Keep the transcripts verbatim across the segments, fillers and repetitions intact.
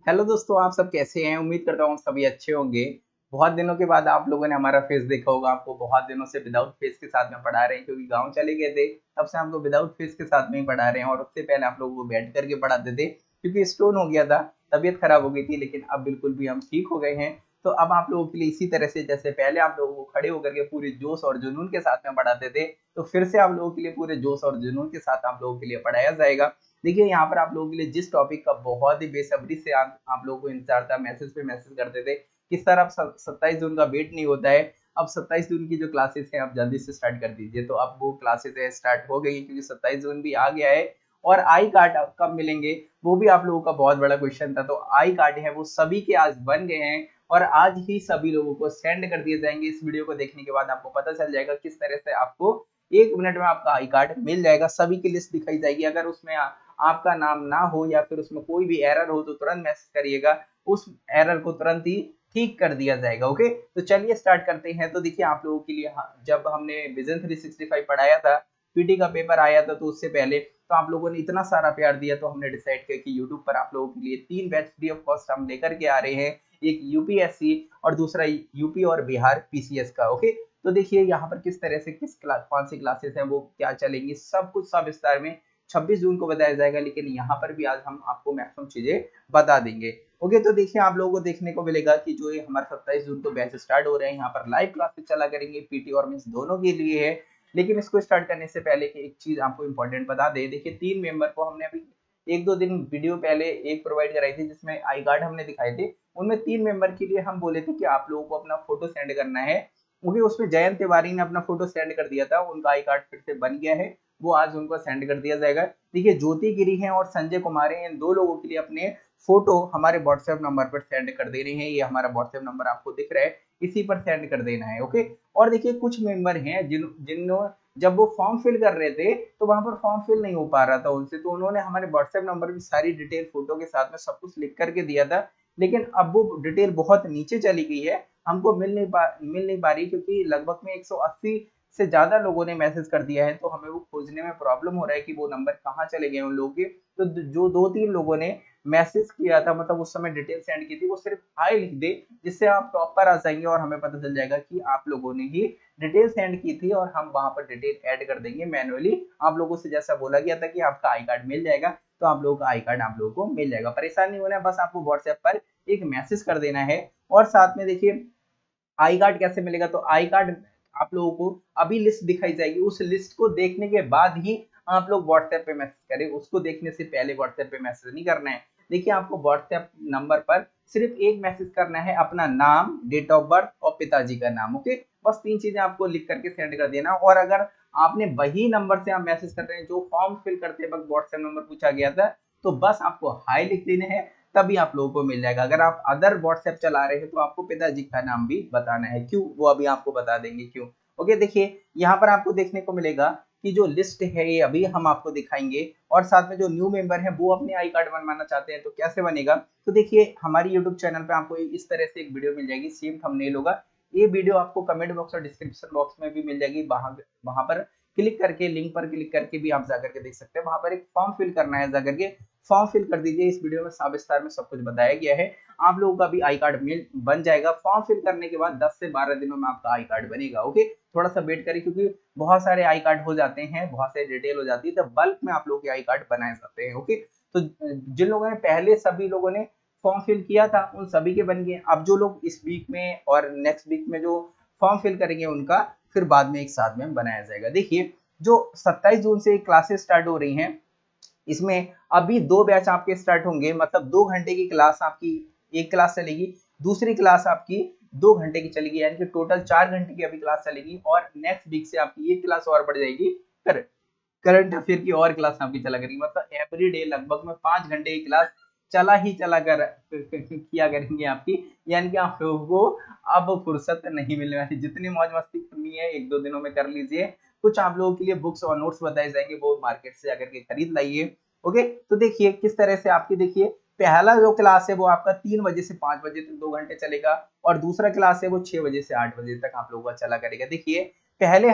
Hello दोस्तों, आप सब कैसे हैं? उम्मीद करता हूँ सभी अच्छे होंगे। बहुत दिनों के बाद आप लोगों ने हमारा फेस देखा होगा। आपको बहुत दिनों से विदाउट फेस के साथ में पढ़ा रहे हैं, क्योंकि गांव चले गए थे। तब से हमको विदाउट फेस के साथ में ही पढ़ा रहे हैं, और उससे पहले आप लोगों को बैठ करके पढ़ाते थे, क्योंकि स्टोन हो गया था, तबीयत खराब हो गई थी। लेकिन अब बिल्कुल भी हम ठीक हो गए हैं। तो अब आप लोगों के लिए इसी तरह से, जैसे पहले आप लोगों को खड़े होकर के पूरे जोश और जुनून के साथ में पढ़ाते थे, तो फिर से आप लोगों के लिए पूरे जोश और जुनून के साथ आप लोगों के लिए पढ़ाया जाएगा। देखिए, यहाँ पर आप लोगों के लिए जिस टॉपिक का बहुत ही बेसब्री से आप आप लोगों को इंतजार था, मैसेज पे मैसेज करते थे, किस तरह अब सत्ताईस जून का वेट नहीं होता है। अब सत्ताईस जून की जो क्लासेस हैं आप जल्दी से स्टार्ट कर दीजिए। तो अब वो क्लासेस है स्टार्ट हो गई, क्योंकि सत्ताईस जून भी आ गया है। और आई कार्ड कब मिलेंगे, वो भी आप लोगों का बहुत बड़ा क्वेश्चन था। तो आई कार्ड है वो सभी के आज बन गए हैं, और आज ही सभी लोगों को सेंड कर दिए जाएंगे। इस वीडियो को देखने के बाद आपको पता चल जाएगा किस तरह से आपको एक मिनट में आपका आई कार्ड मिल जाएगा। सभी की लिस्ट दिखाई जाएगी। अगर उसमें आ, आपका नाम ना हो या फिर उसमें कोई भी एरर हो, तो तुरंत मैसेज करिएगा, उस एरर को तुरंत ही ठीक कर दिया जाएगा। ओके, तो चलिए स्टार्ट करते हैं। तो देखिए, आप लोगों के लिए हाँ, जब हमने विजन थ्री सिक्सटी फाइव पढ़ाया था, पीटी का पेपर आया था, तो उससे पहले तो आप लोगों ने इतना सारा प्यार दिया, तो हमने डिसाइड किया कि यूट्यूब पर आप लोगों के लिए तीन बैच फ्री ऑफ कॉस्ट हम लेकर के आ रहे हैं। एक यूपीएससी और दूसरा यूपी और बिहार पीसीएस का। ओके, तो देखिए यहाँ पर किस तरह से किस क्लास कौन सी क्लासेस हैं, वो क्या चलेंगी, सब कुछ सब विस्तार में छब्बीस जून को बताया जाएगा। लेकिन यहाँ पर भी आज हम आपको मैक्सिमम चीजें बता देंगे। ओके, तो देखिए, आप लोगों को देखने को मिलेगा कि जो ये हमारे सत्ताईस जून को बैच स्टार्ट हो रहे हैं, यहाँ पर लाइव क्लासेस चला करेंगे, पीटी और मेंस दोनों के लिए है। लेकिन इसको स्टार्ट करने से पहले की एक चीज आपको इंपॉर्टेंट बता दे। देखिए, तीन मेंबर को हमने अभी एक दो दिन वीडियो पहले एक प्रोवाइड कराई थी, जिसमें आई कार्ड हमने दिखाए थे। उनमें तीन मेंबर के लिए हम बोले थे कि आप लोगों को अपना फोटो सेंड करना है, क्योंकि उसमें जयंत तिवारी ने अपना फोटो सेंड कर दिया था। उनका आई कार्ड फिर से बन गया है, वो आज उनको सेंड कर दिया जाएगा। देखिए, ज्योति गिरी है और संजय कुमार है, इन दो लोगों के लिए अपने फोटो हमारे व्हाट्सएप नंबर पर सेंड कर दे रहे हैं। ये हमारा व्हाट्सएप नंबर आपको दिख रहा है, इसी पर सेंड कर देना है। ओके, और देखिए, कुछ मेंबर हैं जिन जिन्होंने जब वो फॉर्म फिल कर रहे थे, तो वहां पर फॉर्म फिल नहीं हो पा रहा था उनसे, तो उन्होंने हमारे व्हाट्सएप नंबर पर सारी डिटेल फोटो के साथ में सब कुछ लिख करके दिया था। लेकिन अब वो डिटेल बहुत नीचे चली गई है, हमको मिल नहीं पा मिल नहीं पा रही, क्योंकि लगभग में एक सौ अस्सी से ज्यादा लोगों ने मैसेज कर दिया है। तो हमें वो खोजने में प्रॉब्लम हो रहा है कि वो नंबर कहाँ चले गए उन लोगों के। तो जो दो तीन लोगों ने मैसेज किया था, मतलब उस समय डिटेल सेंड की थी, वो सिर्फ हाई लिख दे, जिससे आप टॉप पर आ जाएंगे और हमें पता चल जाएगा कि आप लोगों ने ही डिटेल सेंड की थी, और हम वहां पर डिटेल ऐड कर देंगे मैनुअली। आप लोगों से जैसा बोला गया था कि आपका आई कार्ड मिल जाएगा, तो आप लोगों का आई कार्ड आप लोगों को मिल जाएगा। परेशान नहीं होना है, बस आपको व्हाट्सएप पर एक मैसेज कर देना है। और साथ में देखिए, आई कार्ड कैसे मिलेगा, तो आई कार्ड आप लोगों को अभी लिस्ट दिखाई जाएगी, उस लिस्ट को देखने के बाद ही आप लोग व्हाट्सएप पे मैसेज करें। उसको देखने से पहले व्हाट्सएप पे मैसेज नहीं करना है। देखिए, आपको व्हाट्सएप नंबर पर सिर्फ एक मैसेज करना है, अपना नाम, डेट ऑफ बर्थ और पिताजी का नाम। ओके, बस तीन चीजें आपको लिख करके सेंड कर देना। और अगर आपने वही नंबर से आप मैसेज कर रहे हैं जो फॉर्म फिल करते वक्त व्हाट्सएप नंबर पूछा गया था, तो बस आपको हाई लिख देना है, तभी आप लोगों को मिल जाएगा। अगर आप अदर व्हाट्सएप चला रहे हैं, तो आपको पिताजी का नाम भी बताना है। क्यों, वो अभी आपको बता देंगे क्यों। ओके, देखिए, यहाँ पर आपको देखने को मिलेगा कि जो लिस्ट है ये अभी हम आपको दिखाएंगे, और साथ में जो न्यू मेंबर है वो अपने आई कार्ड बनवाना चाहते हैं, तो कैसे बनेगा। तो देखिए, हमारी यूट्यूब चैनल पे आपको इस तरह से एक वीडियो मिल जाएगी, सेम थंबनेल होगा। ये वीडियो आपको कमेंट बॉक्स और डिस्क्रिप्शन बॉक्स में भी मिल जाएगी। वहां वहां पर क्लिक करके, लिंक पर क्लिक करके भी आप जाकर के देख सकते हैं। वहां पर एक फॉर्म फिल करना है, जाकर के फॉर्म फिल कर दीजिए। इस वीडियो में सविस्तार में सब कुछ बताया गया है। आप लोगों का भी आई कार्ड मिल बन जाएगा। फॉर्म फिल करने के बाद दस से बारह दिनों में आपका आई कार्ड बनेगा। ओके, थोड़ा सा वेट करिए, क्योंकि बहुत सारे आई कार्ड हो जाते हैं, बहुत सारी डिटेल हो जाती है, तो बल्क में आप लोग के आई कार्ड बनाए जाते हैं। ओके, तो जिन लोगों ने पहले सभी लोगों ने फॉर्म फिल किया था, उन सभी के बन गए। अब जो लोग इस वीक में और नेक्स्ट वीक में जो फॉर्म फिल करेंगे, उनका फिर बाद में एक साथ में बनाया जाएगा। देखिए, जो सत्ताईस जून से क्लासेस स्टार्ट हो रही हैं, इसमें अभी दो बैच आपके स्टार्ट होंगे। मतलब दो घंटे की क्लास आपकी एक क्लास चलेगी, दूसरी क्लास आपकी दो घंटे की चलेगी, यानी कि टोटल चार घंटे की अभी क्लास चलेगी। और नेक्स्ट वीक से आपकी ये क्लास और बढ़ जाएगी, कर, करंट अफेयर की और क्लास आपकी चला करेगी। मतलब एवरी डे लगभग में पांच घंटे की क्लास चला ही चला कर किया करेंगे आपकी, यानी कि आप लोगों को अब फुर्सत नहीं मिलने वाली। जितनी मौज मस्ती करनी है एक दो दिनों में कर लीजिए। कुछ आप लोगों के लिए बुक्स और नोट्स बताए जाएंगे, वो मार्केट से जाकर के खरीद लाइए। ओके, तो देखिए किस तरह से आपकी, देखिए, पहला जो क्लास है वो आपका तीन बजे से पांच बजे तक दो घंटे चलेगा, और दूसरा क्लास है वो छह बजे से आठ बजे तक आप लोगों का चला करेगा। देखिए, पहले हम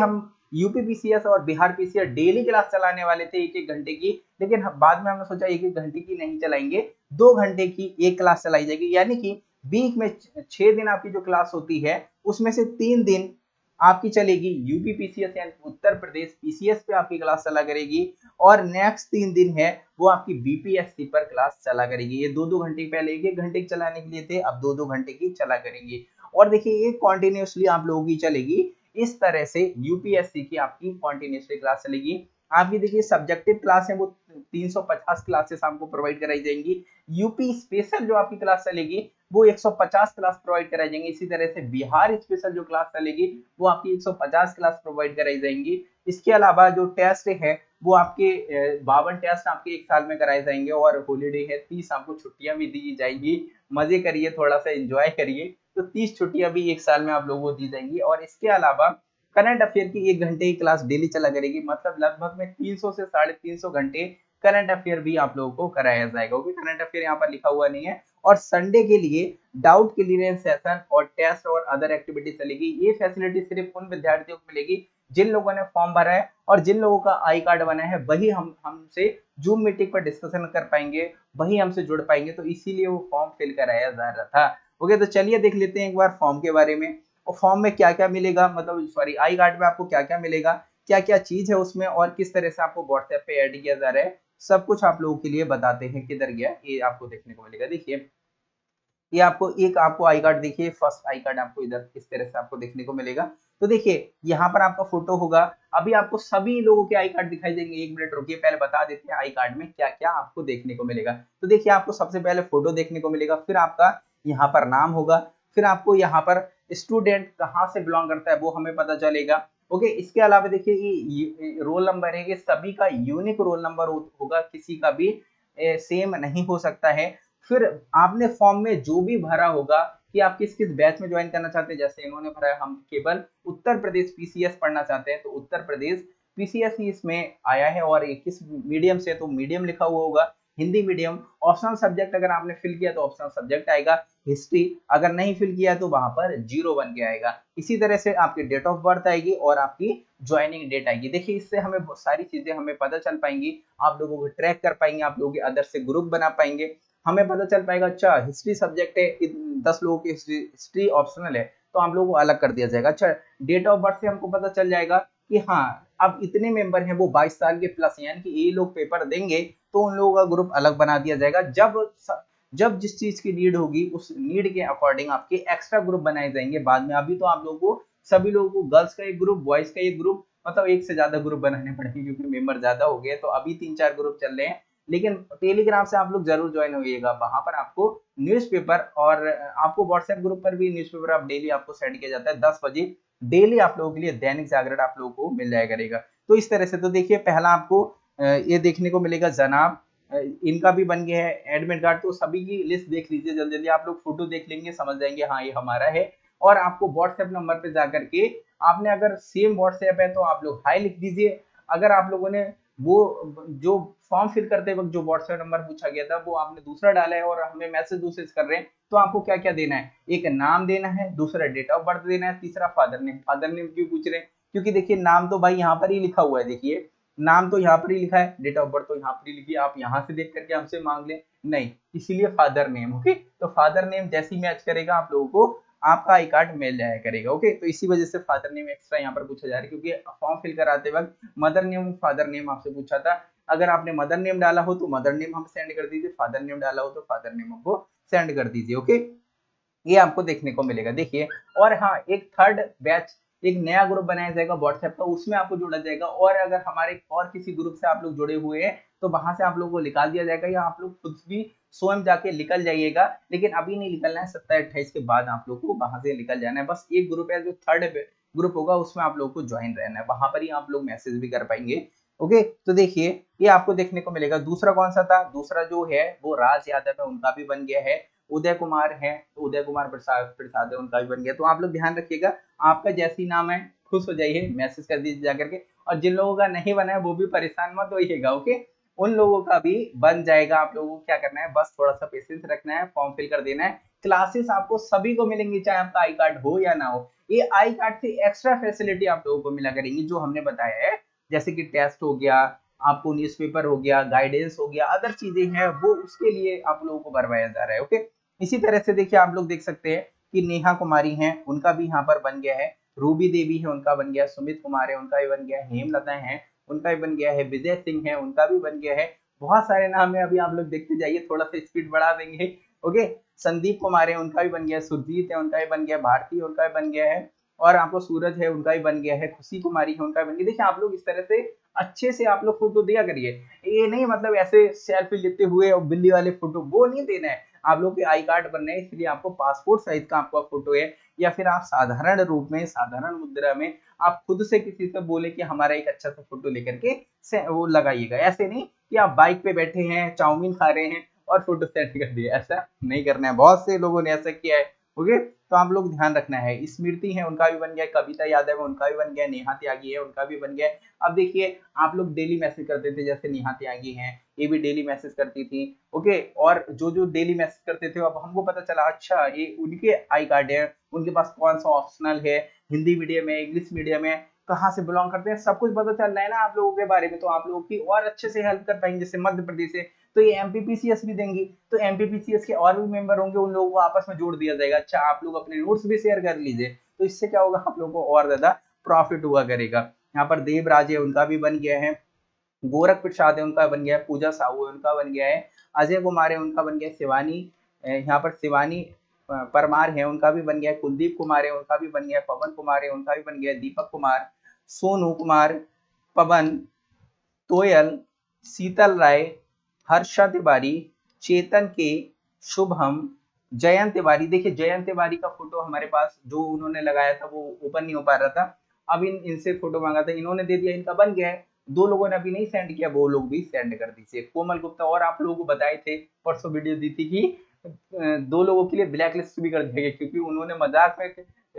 यूपी पीसीएस और बिहार पीसीएस डेली क्लास चलाने वाले थे एक एक घंटे की, लेकिन बाद में हमने सोचा एक एक घंटे की नहीं चलाएंगे, दो घंटे की एक क्लास चलाई जाएगी, यानी कि वीक में छह दिन आपकी जो क्लास होती है उसमें से तीन दिन आपकी चलेगी यूपी पीसीएस यानी उत्तर प्रदेश पीसीएस पे आपकी क्लास चला करेगी, और नेक्स्ट तीन दिन है वो आपकी बीपीएससी पर क्लास चला करेगी। ये दो दो घंटे पहले एक एक घंटे की चलाने के लिए थे, अब दो दो घंटे की चला करेंगे। और देखिए ये कॉन्टिन्यूसली आप लोगों की चलेगी, इस तरह से यूपीएससी की आपकी कॉन्टिन्यूसली क्लास चलेगी। आपकी देखिए सब्जेक्टिव क्लास है वो तीन सौ पचास क्लासेस आपको प्रोवाइड कराई जाएंगी। यूपी स्पेशल जो आपकी क्लास चलेगी वो एक सौ पचास क्लास प्रोवाइड कराई जाएंगी। इसी तरह से बिहार स्पेशल जो क्लास चलेगी वो आपकी एक सौ पचास क्लास प्रोवाइड कराई जाएंगी। इसके अलावा जो टेस्ट है वो आपके बावन टेस्ट आपके एक साल में कराए जाएंगे, और हॉलीडे है तीस आपको छुट्टियां भी दी जाएंगी। मजे करिए, थोड़ा सा एंजॉय करिए, तो तीस छुट्टियां भी एक साल में आप लोगों को दी जाएंगी। और इसके अलावा करंट अफेयर की एक घंटे की क्लास डेली चला करेगी, मतलब लगभग में तीन सौ से साढ़े तीन सौ घंटे करंट अफेयर भी आप लोगों को कराया जाएगा। ओके, करंट अफेयर यहाँ पर लिखा हुआ नहीं है। और संडे के लिए डाउट क्लियरेंस सेशन और टेस्ट और अदर एक्टिविटी चलेगी। ये फैसिलिटी सिर्फ उन विद्यार्थियों को मिलेगी जिन लोगों ने फॉर्म भरा है और जिन लोगों का आई कार्ड बना है, वही हम हमसे जूम मीटिंग पर डिस्कशन कर पाएंगे, वही हमसे जुड़ पाएंगे, तो इसीलिए वो फॉर्म फिल कराया जा रहा था। ओके, तो चलिए देख लेते हैं एक बार फॉर्म के बारे में। और फॉर्म में क्या क्या मिलेगा, मतलब सॉरी आई कार्ड में आपको क्या क्या मिलेगा, क्या क्या चीज है उसमें, और किस तरह से आपको व्हाट्सएप पे ऐड किया जा रहा है, सब कुछ आप लोगों के लिए बताते हैं। किधर गया ये आपको देखने को मिलेगा। देखिए ये आपको एक आपको आई कार्ड, देखिए फर्स्ट आई कार्ड आपको इधर इस तरह से आपको देखने को मिलेगा। तो देखिए यहाँ पर आपका फोटो होगा। अभी आपको सभी लोगों के आई कार्ड दिखाई देंगे। एक मिनट रुकिए, पहले बता देते हैं आई कार्ड में क्या क्या आपको देखने को मिलेगा। तो देखिए आपको सबसे पहले फोटो देखने को मिलेगा, फिर आपका यहाँ पर नाम होगा, फिर आपको यहाँ पर स्टूडेंट कहाँ से बिलोंग करता है वो हमें पता चलेगा। ओके, इसके अलावा देखिए ये रोल नंबर है, ये सभी का यूनिक रोल नंबर होगा, किसी का भी सेम नहीं हो सकता है। फिर आपने फॉर्म में जो भी भरा होगा कि आप किस किस बैच में ज्वाइन करना चाहते हैं, जैसे इन्होंने भरा है हम केवल उत्तर प्रदेश पीसीएस पढ़ना चाहते हैं, तो उत्तर प्रदेश पीसीएस ही इसमें आया है। और किस मीडियम से, तो मीडियम लिखा हुआ होगा, हिंदी मीडियम। ऑप्शनल सब्जेक्ट अगर आपने फिल किया तो ऑप्शनल सब्जेक्ट आएगा हिस्ट्री, अगर नहीं फिल किया तो वहां पर जीरो बन के आएगा। इसी तरह से आपकी डेट ऑफ बर्थ आएगी और आपकी ज्वाइनिंग डेट आएगी। देखिए इससे हमें बहुत सारी चीजें हमें पता चल पाएंगी, आप लोगों को ट्रैक कर पाएंगे, आप लोगों के अदर से ग्रुप बना पाएंगे, हमें पता चल पाएगा अच्छा हिस्ट्री सब्जेक्ट है, दस लोगों की हिस्ट्री ऑप्शनल है तो हम लोगों को अलग कर दिया जाएगा। अच्छा डेट ऑफ बर्थ से हमको पता चल जाएगा कि हाँ अब इतने मेंबर हैं वो बाईस साल के प्लस, यानी कि ये लोग पेपर देंगे तो उन लोगों का ग्रुप अलग बना दिया जाएगा। जब जब जिस चीज की नीड होगी उस नीड के अकॉर्डिंग आपके एक्स्ट्रा ग्रुप बनाए जाएंगे बाद में। अभी तो आप लोगों को सभी लोगों को गर्ल्स का एक ग्रुप, बॉयज का एक ग्रुप, मतलब एक से ज्यादा ग्रुप बनाने पड़ेंगे क्योंकि मेंबर ज्यादा हो गए, तो अभी तीन चार ग्रुप चल रहे हैं। लेकिन टेलीग्राम से आप लोग जरूर ज्वाइन होइएगा, वहां पर आपको न्यूज़पेपर और आपको व्हाट्सएप ग्रुप पर भी न्यूज़पेपर आप डेली आपको सेंड किया जाता है दस बजे डेली आप लोगों के लिए दैनिक जागरण आप लोगों को मिल जाया करेगा। तो इस तरह से तो देखिए पहला आपको ये देखने को मिलेगा जनाब, इनका भी बन गया है एडमिट कार्ड, तो सभी की लिस्ट देख लीजिए जल्दी जल्दी, आप लोग फोटो देख लेंगे समझ जाएंगे हाँ ये हमारा है। और आपको व्हाट्सएप नंबर पे जाकर के आपने अगर सेम व्हाट्सएप है तो आप लोग हाई लिख दीजिए। अगर आप लोगों ने वो जो फॉर्म फिल करते वक्त जो व्हाट्सएप नंबर पूछा गया था वो आपने दूसरा डाला है और हमें मैसेज दूसरे कर रहे हैं, तो आपको क्या क्या देना है, एक नाम देना है, दूसरा डेट ऑफ बर्थ देना है, तीसरा फादर नेम। फादर नेम क्यों पूछ रहे हैं, क्योंकि देखिए नाम तो भाई यहाँ पर ही लिखा हुआ है, देखिए नाम तो यहाँ पर ही लिखा है, डेट ऑफ बर्थ तो यहाँ पर ही लिखी है, आप यहाँ से देख करके हमसे मांग लें नहीं, इसीलिए फादर नेम। ओके, तो फादर नेम जैसे ही मैच करेगा आप लोगों को आपका आई कार्ड मिल जाया करेगा। ओके, तो इसी वजह से फादर नेम एक्स्ट्रा यहाँ पर पूछा जा रहा है क्योंकि फॉर्म फिल कराते वक्त मदर नेम फादर नेम आपसे पूछा था। अगर आपने मदर नेम डाला हो तो मदर नेम हम सेंड कर दीजिए, फादर नेम डाला हो तो फादर नेम हमको सेंड कर दीजिए। ओके, ये आपको देखने को मिलेगा। देखिए और हाँ एक थर्ड बैच एक नया ग्रुप बनाया जाएगा व्हाट्सएप का, उसमें आपको जोड़ा जाएगा। और अगर हमारे और किसी ग्रुप से आप लोग जुड़े हुए हैं तो वहां से आप लोगों को निकाल दिया जाएगा, या आप लोग खुद भी स्वयं जाके निकल जाइएगा, लेकिन अभी नहीं निकलना है, सत्ताईस अट्ठाईस के बाद आप लोग को वहां से निकल जाना है। बस एक ग्रुप है जो थर्ड ग्रुप होगा उसमें आप लोग को ज्वाइन रहना है, वहां पर ही आप लोग मैसेज भी कर पाएंगे। ओके, तो देखिए ये आपको देखने को मिलेगा। दूसरा कौन सा था, दूसरा जो है वो राज यादव है, उनका भी बन गया है। उदय कुमार है, तो उदय कुमार प्रसाद प्रसाद है, उनका भी बन गया। तो आप लोग ध्यान रखिएगा, आपका जैसी नाम है खुश हो जाइए, मैसेज कर दीजिए जाकर के। और जिन लोगों का नहीं बना है वो भी परेशान मत होइएगा। ओके, उन लोगों का भी बन जाएगा। आप लोगों को क्या करना है, बस थोड़ा सा पेशेंस रखना है, फॉर्म फिल कर देना है। क्लासेस आपको सभी को मिलेंगी, चाहे आपका आई कार्ड हो या ना हो। ये आई कार्ड से एक्स्ट्रा फैसिलिटी आप लोगों को मिला करेंगी जो हमने बताया है, जैसे कि टेस्ट हो गया, आपको न्यूज़पेपर हो गया, गाइडेंस हो गया, अदर चीजें हैं वो उसके लिए आप लोगों को भरवाया जा रहा है। ओके, इसी तरह से देखिए आप लोग देख सकते हैं कि नेहा कुमारी हैं, उनका भी यहाँ पर बन गया है, रूबी देवी है उनका बन गया, सुमित कुमार है उनका भी बन गया, हेमलता है उनका भी बन गया है, विजय सिंह है उनका भी बन गया है। बहुत सारे नाम है, अभी आप लोग देखते जाइए, थोड़ा सा स्पीड बढ़ा देंगे। ओके, संदीप कुमार है उनका भी बन गया, सुरजीत है उनका भी बन गया, भारती उनका भी बन गया है, और आपको सूरज है उनका भी बन गया है, खुशी कुमारी है उनका भी बन गया। देखिए आप लोग इस तरह से अच्छे से आप लोग फोटो दिया करिए, ये नहीं मतलब ऐसे सेल्फी लेते हुए और बिल्ली वाले फोटो वो नहीं देना है। आप लोग के आई कार्ड बनना है, इसलिए आपको पासपोर्ट साइज का आपका फोटो है, या फिर आप साधारण रूप में साधारण मुद्रा में आप खुद से किसी से बोले कि हमारा एक अच्छा सा फोटो लेकर के वो लगाइएगा। ऐसे नहीं कि आप बाइक पे बैठे हैं, चाउमीन खा रहे हैं और फोटो सेट कर दिया, ऐसा नहीं करना है। बहुत से लोगों ने ऐसा किया है। ओके, तो आप लोग ध्यान रखना है। स्मृति है उनका भी बन गया, कविता यादव है उनका भी बन गया, नेहा त्यागी है उनका भी बन गया। अब देखिए आप लोग डेली मैसेज करते थे, जैसे नेहा त्यागी हैं, ये भी डेली मैसेज करती थी। ओके, और जो जो डेली मैसेज करते थे अब हमको पता चला अच्छा ये उनके आई कार्ड है, उनके पास कौन सा ऑप्शनल है, हिंदी मीडियम है, इंग्लिश मीडियम है, कहाँ से बिलोंग करते हैं, सब कुछ पता चल रहा है ना आप लोगों के बारे में, तो आप लोगों की और अच्छे से हेल्प कर पाएंगे। जैसे मध्य प्रदेश से तो ये एमपीपीसीएस भी देंगी, तो एमपीपीसीएस के और भी मेंबर होंगे, उन लोगों को आपस में जोड़ दिया जाएगा। अच्छा, आप लोग अपने नोट्स भी शेयर कर लीजिए, तो इससे क्या होगा, आप लोगों को और ज्यादा प्रॉफिट हुआ करेगा। यहाँ पर देवराज है उनका भी बन गया है, गोरख प्रसाद है उनका बन गया है, पूजा साहू है उनका बन गया है, अजय कुमार है उनका बन गया है, शिवानी यहाँ पर शिवानी परमार है उनका भी बन गया है, कुलदीप कुमार है उनका भी बन गया है, पवन कुमार है उनका भी बन गया है, दीपक कुमार, सोनू कुमार, पवन, तोयल, शीतल राय, हर्षा तिवारी, चेतन के, शुभम, जयंत तिवारी। देखिए जयंत तिवारी का फोटो हमारे पास जो उन्होंने लगाया था वो ओपन नहीं हो पा रहा था, अब इन इनसे फोटो मांगा था, इन्होंने दे दिया, इनका बन गया है। दो लोगों ने अभी नहीं सेंड किया, वो लोग भी सेंड कर दीजिए। कोमल गुप्ता, और आप लोगों को बताए थे परसों वीडियो दी थी कि दो लोगों के लिए ब्लैक लिस्ट भी कर दिया गया, क्योंकि उन्होंने मजाक में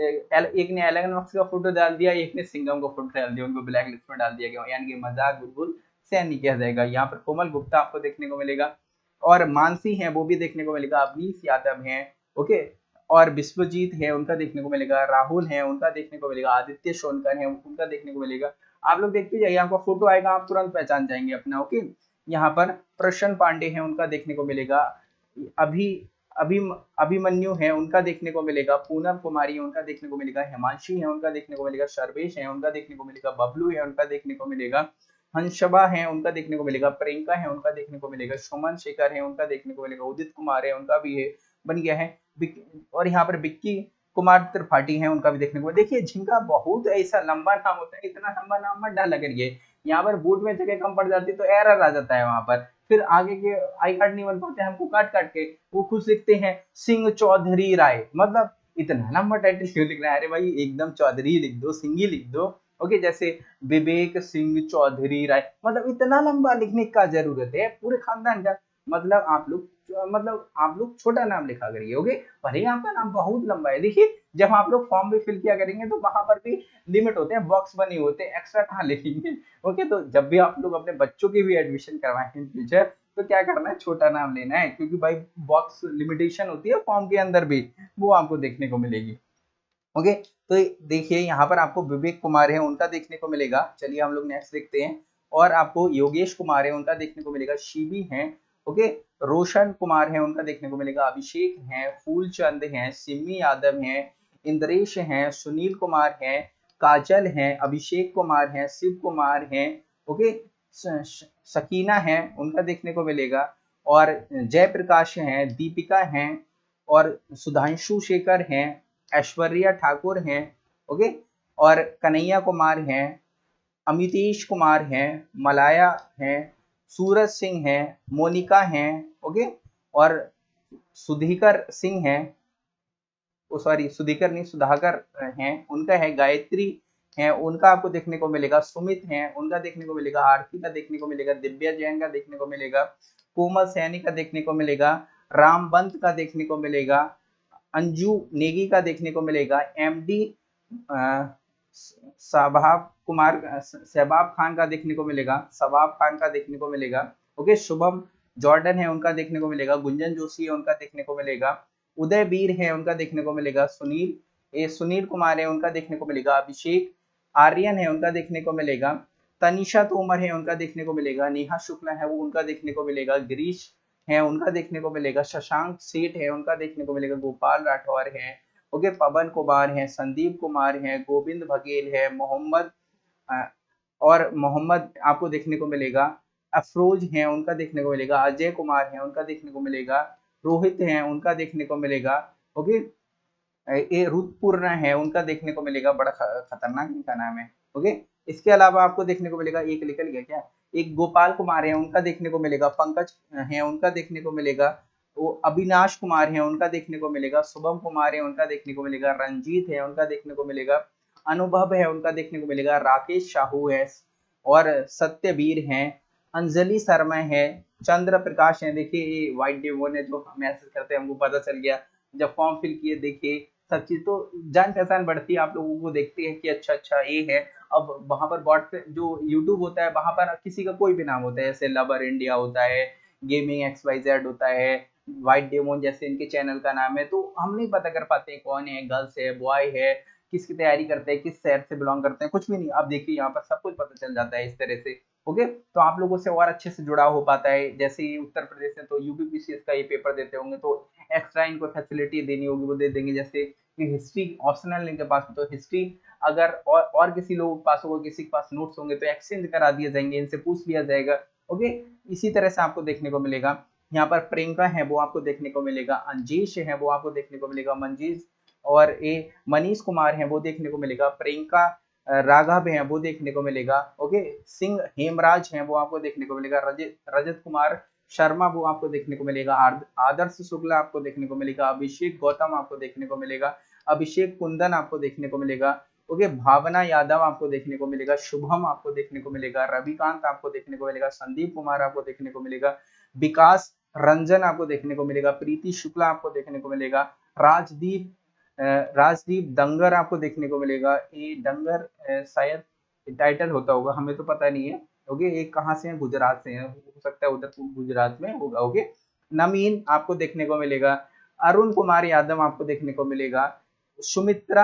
एक ने एलन मस्क का फोटो डाल दिया, एक ने सिंघम का फोटो डाल दिया, उनको ब्लैक लिस्ट में डाल दिया गया, यानी कि मजाक बिल्कुल सहन नहीं किया जाएगा। यहाँ पर कोमल गुप्ता आपको देखने को मिलेगा, और मानसी है वो भी देखने को मिलेगा, अवनीश यादव है, ओके, और विश्वजीत है उनका देखने को मिलेगा, राहुल है उनका देखने को मिलेगा, आदित्य सोनकर है उनका देखने को मिलेगा। आप लोग देखते जाइए, आपका फोटो आएगा आप तुरंत पहचान जाएंगे अपना। ओके, यहाँ पर प्रश्न पांडे है उनका देखने को मिलेगा, अभी अभी अभिमन्यु है उनका देखने को मिलेगा, पूनम कुमारी है उनका देखने को मिलेगा, हिमांशी है उनका देखने को मिलेगा, सर्वेश है उनका देखने को मिलेगा, बबलू है उनका देखने को मिलेगा, हंसबा है उनका देखने को मिलेगा, प्रियंका है उनका देखने को मिलेगा, सुमन शेखर है उनका देखने को मिलेगा, उदित कुमार है उनका भी है बन गया है, और यहाँ पर विक्की कुमार त्रिपाठी है उनका भी देखने को। देखिए जिनका बहुत ऐसा लंबा नाम होता है, इतना लंबा नाम मत डाला करिए, यहाँ पर बूट में जगह कम पड़ जाती तो एरर आ जाता है, वहां पर फिर आगे के आई कार्ड नहीं बन पाते, हमको काट काट के वो खुद लिखते हैं सिंह चौधरी राय, मतलब इतना लंबा टाइटल क्यों लिख रहा है, अरे भाई एकदम चौधरी लिख दो, सिंह ही लिख दो। ओके, जैसे विवेक सिंह चौधरी राय, मतलब इतना लंबा लिखने का जरूरत है पूरे खानदान का, मतलब आप लोग मतलब आप लोग छोटा नाम लिखा करिए। ओके, भले आपका नाम बहुत लंबा है, देखिए जब आप लोग फॉर्म भी फिल किया करेंगे तो वहां पर भी लिमिट होते हैं, बॉक्स बने होते हैं, एक्स्ट्रा कहाँ लिखेंगे। ओके, तो जब भी आप लोग अपने बच्चों की भी एडमिशन करवाएं इन फ्यूचर, तो क्या करना है, छोटा नाम लेना है, क्योंकि भाई बॉक्स लिमिटेशन होती है फॉर्म के अंदर भी, वो आपको देखने को मिलेगी। ओके, तो देखिए यहाँ पर आपको विवेक कुमार है उनका देखने को मिलेगा, चलिए हम लोग नेक्स्ट देखते हैं, और आपको योगेश कुमार है उनका देखने को मिलेगा, शिवी है, ओके, रोशन कुमार है उनका देखने को मिलेगा, अभिषेक है, फूलचंद है, सिमी यादव है, इंद्रेश है, सुनील कुमार है, काजल है, अभिषेक कुमार है, शिव कुमार है, ओके, सकीना है उनका देखने को मिलेगा, और जयप्रकाश है, दीपिका है, और सुधांशु शेखर हैं, ऐश्वर्या ठाकुर हैं, ओके, और कन्हैया कुमार हैं, अमितेश कुमार हैं, मलाया हैं, सूरज सिंह हैं, मोनिका हैं, ओके, और सुधीकर सिंह हैं, ओ सॉरी सुधीकर नहीं सुधाकर हैं उनका है, गायत्री हैं उनका आपको देखने को मिलेगा, सुमित हैं उनका देखने को मिलेगा, आरती का देखने को मिलेगा, दिव्या जैन का देखने को मिलेगा, कोमल सैनी का देखने को मिलेगा, रामबंत का देखने को मिलेगा, अंजू नेगी का देखने को मिलेगा, एमडी शबाब कुमार शबाब खान का देखने को मिलेगा, शबाब खान का देखने को मिलेगा, ओके, शुभम जॉर्डन है उनका देखने को मिलेगा, गुंजन जोशी है उनका देखने को मिलेगा, उदय वीर है उनका देखने को मिलेगा, सुनील ए सुनील कुमार है उनका देखने को मिलेगा, अभिषेक आर्यन है उनका देखने को मिलेगा, तनिषा तोमर है उनका देखने को मिलेगा, नेहा शुक्ला है वो उनका देखने को मिलेगा, गिरीश है उनका देखने को मिलेगा, शशांक सेठ है उनका देखने को मिलेगा, गोपाल राठौर है, ओके, पवन कुमार है, संदीप कुमार है, गोविंद बघेल है, मोहम्मद और मोहम्मद आपको देखने को मिलेगा, अफरोज है उनका देखने को मिलेगा, अजय कुमार है उनका देखने को मिलेगा, रोहित है उनका देखने को मिलेगा, ओके, ये रुतपूर्णा है उनका देखने को मिलेगा, बड़ा खतरनाक इनका नाम है, ओके। इसके अलावा आपको देखने को मिलेगा, एक निकल गया क्या, एक गोपाल कुमार है उनका देखने को मिलेगा, पंकज है उनका देखने को मिलेगा, वो अविनाश कुमार है उनका देखने को मिलेगा, शुभम कुमार है उनका देखने को मिलेगा, रंजीत है उनका देखने को मिलेगा, अनुभव है उनका देखने को मिलेगा, राकेश साहू है और सत्यवीर है, अंजलि शर्मा है, चंद्र प्रकाश है, देखिए व्हाइट डेमोन है जो मैसेज करते हैं हमको पता चल गया जब फॉर्म फिल किए, देखिए सब चीज तो जान पहचान बढ़ती है, आप लोगों को देखते हैं कि अच्छा अच्छा ये है। अब वहां पर बॉट जो यूट्यूब होता है वहां पर किसी का कोई भी नाम होता है, जैसे लवर इंडिया होता है, गेमिंग एक्स वाई जेड होता है, व्हाइट डेमोन जैसे इनके चैनल का नाम है, तो हम नहीं पता कर पाते कौन है, गर्ल्स है, बॉय है, किसकी तैयारी करते हैं, किस शहर से बिलोंग करते हैं, कुछ भी नहीं। अब देखिए यहाँ पर सब कुछ पता चल जाता है इस तरह से, ओके। तो आप लोगों से और अच्छे से जुड़ाव हो पाता है। जैसे ही उत्तर प्रदेश में तो यूपीपीसीएस का ये पेपर देते होंगे तो एक्स्ट्रा इनको फैसिलिटी देनी होगी, वो दे देंगे। जैसे कि हिस्ट्री ऑप्शनल इनके पास, तो हिस्ट्री अगर और, और किसी लोगों के पास होगा, किसी के पास नोट्स होंगे तो एक्सचेंज करा दिए जाएंगे, इनसे पूछ लिया जाएगा, ओके। इसी तरह से आपको देखने को मिलेगा। यहाँ पर प्रियंका है वो आपको देखने को मिलेगा, अंजीश है वो आपको देखने को मिलेगा, मंजीश और ए मनीष कुमार है वो देखने को मिलेगा, प्रियंका राघव है वो देखने को मिलेगा, ओके। सिंह हेमराज है वो आपको देखने को मिलेगा, रजत रजत कुमार शर्मा वो आपको देखने को मिलेगा, आदर्श शुक्ला आपको देखने को मिलेगा, अभिषेक गौतम आपको देखने को मिलेगा, अभिषेक कुंदन आपको देखने को मिलेगा, ओके। भावना यादव आपको देखने को मिलेगा, शुभम आपको देखने को मिलेगा, रविकांत आपको देखने को मिलेगा, संदीप कुमार आपको देखने को मिलेगा, विकास रंजन आपको देखने को मिलेगा, प्रीति शुक्ला आपको देखने को मिलेगा, राजदीप राजदीप दंगर आपको देखने को मिलेगा। ये डंगर शायद टाइटल होता होगा, हमें तो पता नहीं है, ओके। ये कहाँ से है, गुजरात से है, हो सकता है उधर गुजरात में होगा, ओके। नमीन आपको देखने को मिलेगा, अरुण कुमार यादव आपको देखने को मिलेगा, सुमित्रा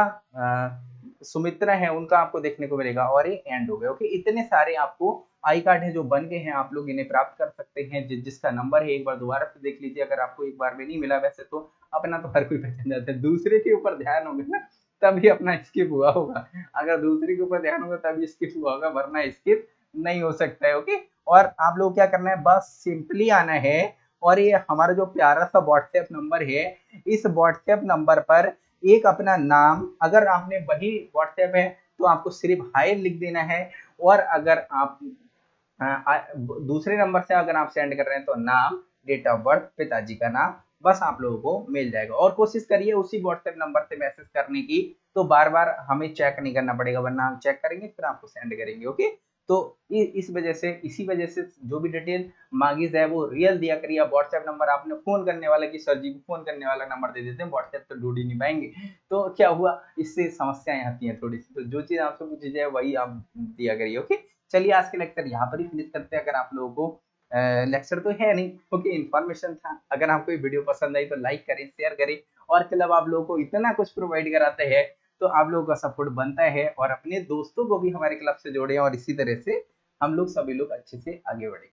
सुमित्रा है उनका आपको देखने को मिलेगा, और ये एंड हो गए, ओके। इतने सारे आपको आई कार्ड है जो बन गए हैं, आप लोग इन्हें प्राप्त कर सकते हैं। जि, जिसका नंबर है एक बार दोबारा से देख लीजिए, अगर आपको एक बार में नहीं मिला, वैसे तो अपना तो हर कोई पहचान जाता है, दूसरे के ऊपर ध्यान होगा ना तभी अपना स्किप हुआ होगा, अगर दूसरे के ऊपर ध्यान होगा तभी स्किप हुआ होगा, वरना स्किप नहीं हो सकता है, ओके। और आप लोग क्या करना है, बस सिंपली आना है, और ये हमारा जो प्यारा सा व्हाट्सएप नंबर है, इस व्हाट्सएप नंबर पर एक अपना नाम, अगर आपने वही व्हाट्सएप है तो आपको सिर्फ हाय लिख देना है, और अगर आप आ, आ, दूसरे नंबर से अगर आप सेंड कर रहे हैं तो नाम, डेट ऑफ बर्थ, पिताजी का नाम, बस आप लोगों को मिल जाएगा। और कोशिश करिए उसी व्हाट्सएप नंबर से मैसेज करने की, तो बार बार हमें चेक नहीं करना पड़ेगा, वरना हम चेक करेंगे फिर आपको सेंड करेंगे, ओके। तो इस वजह से इसी वजह से जो भी डिटेल मांगी जाए वो रियल दिया करिए। व्हाट्सएप नंबर आपने फोन करने वाला कि सर जी को फोन करने वाला नंबर दे देते हैं, व्हाट्सएप तो ढूंढ ही नहीं पाएंगे, तो क्या हुआ, इससे समस्याएं आती हैं थोड़ी सी। तो जो चीज आपसे पूछी जाए वही आप दिया करिए, ओके। चलिए आज के लेक्चर यहाँ पर ही फिनिश करते हैं। अगर आप लोगों को लेक्चर तो है नहीं, ओके, इन्फॉर्मेशन था। अगर आपको ये वीडियो पसंद आई तो लाइक करें, शेयर करें, और क्लब आप लोगों को इतना कुछ प्रोवाइड कराते हैं तो आप लोगों का सपोर्ट बनता है, और अपने दोस्तों को भी हमारे क्लब से जोड़ें, और इसी तरह से हम लोग सभी लोग अच्छे से आगे बढ़े।